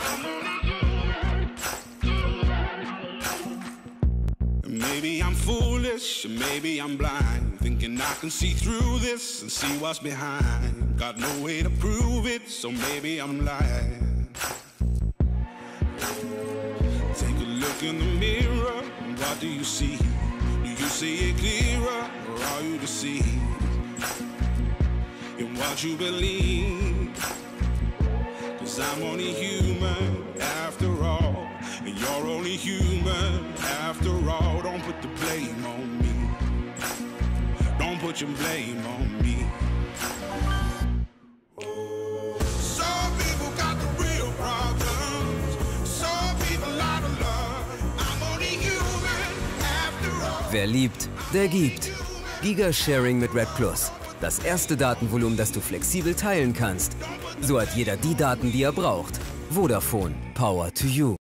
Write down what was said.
Maybe I'm foolish, maybe I'm blind, thinking I can see through this and see what's behind. Got no way to prove it, so maybe I'm lying. Take a look in the mirror, what do you see? Do you see it clearer, or are you deceived in what you believe? 'Cause I'm only human after all, and you're only human after all. Don't put the blame on me. Don't put your blame on me. Some people got the real problems. Some people out of love. I'm only human after all. Wer liebt, der gibt. Gigasharing mit Red Plus. Das erste Datenvolumen, das du flexibel teilen kannst. So hat jeder die Daten, die er braucht. Vodafone, Power to you.